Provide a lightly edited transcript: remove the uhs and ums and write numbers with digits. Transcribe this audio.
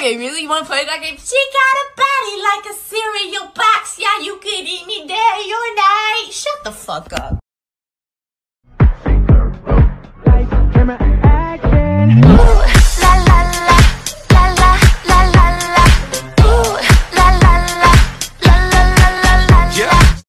game. You wanna play that game? She got a body like a cereal box. Yeah, you could eat me day or night. Shut the fuck up. Camera action.